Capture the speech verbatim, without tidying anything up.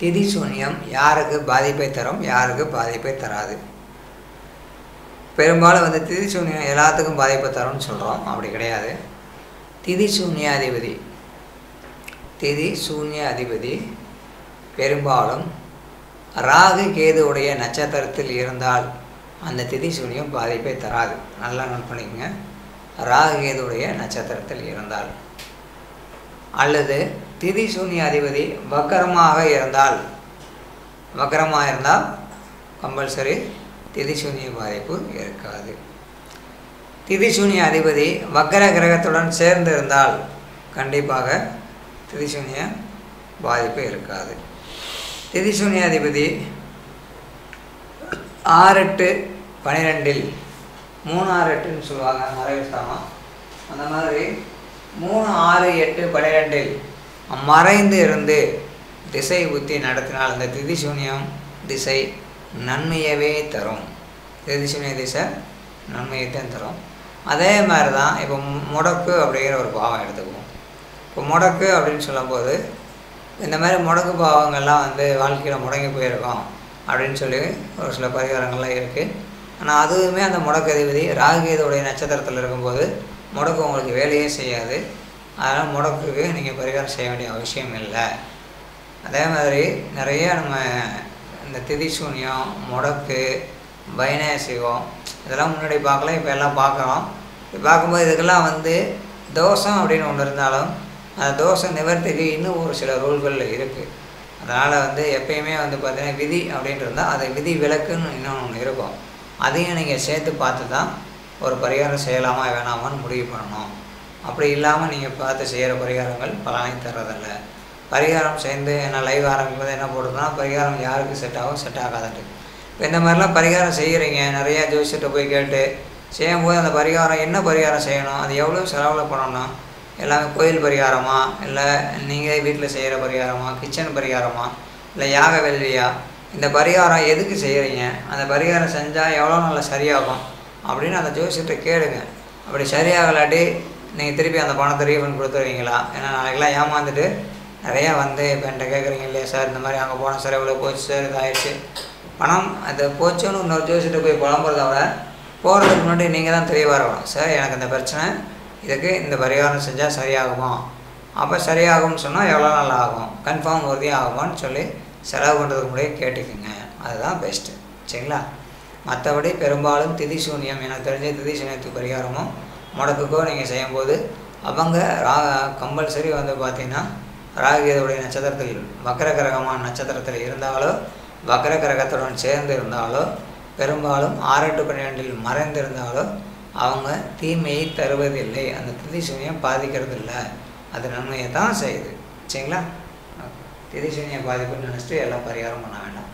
திதி சூன்யம் யாருக்கு பாதிப்பை தரும், யாருக்கு பாதிப்பை தராது? பெரும்பாலும் வந்து திதி சூன்யம் எல்லாத்துக்கும் பாதிப்பை தரும்னு சொல்கிறோம். அப்படி கிடையாது. திதி சூன்ய அதிபதி திதி சூன்ய அதிபதி பெரும்பாலும் ராகு கேதுவுடைய நட்சத்திரத்தில் இருந்தால் அந்த திதி சூன்யம் பாதிப்பை தராது. நல்லா நோட் பண்ணிக்கோங்க. ராகு கேதுவுடைய நட்சத்திரத்தில் இருந்தால், அல்லது திதி சூன்ய அதிபதி வக்கரமாக இருந்தால் வக்கரமாக இருந்தால் கம்பல்சரி திதி சூன்ய பாதிப்பு இருக்காது. திதி சூன்ய அதிபதி வக்கர கிரகத்துடன் சேர்ந்து இருந்தால் கண்டிப்பாக திதி சூன்ய பாதிப்பு இருக்காது. திதி சூன்ய அதிபதி ஆறு எட்டு பன்னிரெண்டில் மூணு ஆறு எட்டுன்னு சொல்லுவாங்க மறைவுஸ்தானம். அந்த மாதிரி மூணு ஆறு எட்டு பன்னிரெண்டில் மறைந்து இருந்து திசை புத்தி நடத்தினால் அந்த திதி சூன்யம் திசை நன்மையவே தரும். திதி சூன்ய திசை நன்மையை தான் தரும். அதே மாதிரி தான் இப்போ முடக்கு அப்படிங்கிற ஒரு பாவம் எடுத்துக்குவோம். இப்போ முடக்கு அப்படின்னு சொல்லும்போது இந்த மாதிரி முடக்கு பாவங்கள்லாம் வந்து வாழ்க்கையில் முடங்கி போயிருக்கோம் அப்படின்னு சொல்லி ஒரு சில பரிகாரங்கள்லாம் இருக்குது. ஆனால் அதுவுமே அந்த முடக்கு அதிபதி ராகுகேதுவுடைய நட்சத்திரத்தில் இருக்கும்போது முடக்கு உங்களுக்கு வேலையே செய்யாது. அதனால் முடக்குக்கு நீங்கள் பரிகாரம் செய்ய வேண்டிய அவசியம் இல்லை. அதே மாதிரி நிறைய நம்ம இந்த திதி சூன்யம், முடக்கு, வைநாசிகம் இதெல்லாம் முன்னாடி பார்க்கலாம், இப்போ எல்லாம் பார்க்குறோம். இப்போ பார்க்கும்போது இதுக்கெல்லாம் வந்து தோஷம் அப்படின்னு ஒன்று இருந்தாலும் அந்த தோஷம் நிவர்த்திக்கு இன்னும் ஒரு சில ரூல்கள் இருக்குது. அதனால் வந்து எப்பயுமே வந்து பார்த்திங்கன்னா விதி அப்படின்ட்டு இருந்தால் அது விதி விலக்குன்னு இன்னொன்று ஒன்று இருக்கும். அதையும் நீங்கள் சேர்த்து பார்த்து தான் ஒரு பரிகாரம் செய்யலாமா வேணாமான்னு முடிவு பண்ணணும். அப்படி இல்லாமல் நீங்கள் பார்த்து செய்கிற பரிகாரங்கள் பலனை தர்றதில்ல. பரிகாரம் சேர்ந்து என்ன லைவ் ஆரம்பிக்கும்போது என்ன போடுறதுனா பரிகாரம் யாருக்கு செட் ஆகும் செட் ஆகாதுன்ட்டு. இப்போ இந்த மாதிரிலாம் பரிகாரம் செய்கிறீங்க, நிறையா ஜோசியத்தை போய் கேட்டு செய்யும்போது அந்த பரிகாரம் என்ன பரிகாரம் செய்யணும், அது எவ்வளோ செலவில் பண்ணணும், எல்லாமே கோயில் பரிகாரமா, இல்லை நீங்கள் வீட்டில் செய்கிற பரிகாரமா, கிச்சன் பரிகாரமா, இல்லை யாக வெள்ளியா, இந்த பரிகாரம் எதுக்கு செய்கிறீங்க, அந்த பரிகாரம் செஞ்சால் எவ்வளோ நல்லா சரியாகும் அப்படின்னு அந்த ஜோசியத்தை கேளுங்க. அப்படி சரியாகலாட்டி நீங்கள் திருப்பி அந்த பணத்தை ரீஃபண்ட் கொடுத்துருவீங்களா? ஏன்னா நாளைக்கெல்லாம் ஏமாந்துட்டு நிறையா வந்து இப்போ என்கிட்ட கேட்குறீங்க இல்லையா சார், இந்த மாதிரி அங்கே போன சார் இவ்வளோ போச்சு சார், இதாகிடுச்சு பணம் அது போச்சுன்னு இன்னொரு ஜோசியத்தை போய் புலம்புறத விட போகிறதுக்கு முன்னாடி நீங்கள் தான் தெளிவாக இருக்கணும். சார் எனக்கு இந்த பிரச்சனை, இதுக்கு இந்த பரிகாரம் செஞ்சால் சரியாகுமா, அப்போ சரியாகும்னு சொன்னால் எவ்வளோ நாள் ஆகும், கன்ஃபார்ம் உறுதியாக ஆகுமான்னு சொல்லி செலவு பண்ணுறதுக்கு முன்னாடியே கேட்டுக்குங்க. அதுதான் பெஸ்ட்டு. சரிங்களா? மற்றபடி பெரும்பாலும் திதி சூன்யம் எனக்கு தெரிஞ்ச திதி சூன்யத்துக்கு பரிகாரமும் முடக்குக்கோ நீங்கள் செய்யும்போது அவங்க ரா கம்பல்சரி வந்து பார்த்திங்கன்னா ராகுகேதுவுடைய நட்சத்திரத்தில் வக்கர கிரகமான நட்சத்திரத்தில் இருந்தாலோ வக்கர கிரகத்துடன் சேர்ந்து இருந்தாலோ பெரும்பாலும் ஆறு எட்டு பன்னிரெண்டில் மறைந்திருந்தாலோ அவங்க தீமையை தருவதில்லை. அந்த திதி சூன்யம் பாதிக்கிறது இல்லை, அது நன்மையை தான் செய்யுது. சரிங்களா? திதி சூன்யம் பாதிப்புன்னு நினச்சிட்டு எல்லாம் பரிகாரம் பண்ண வேண்டாம்.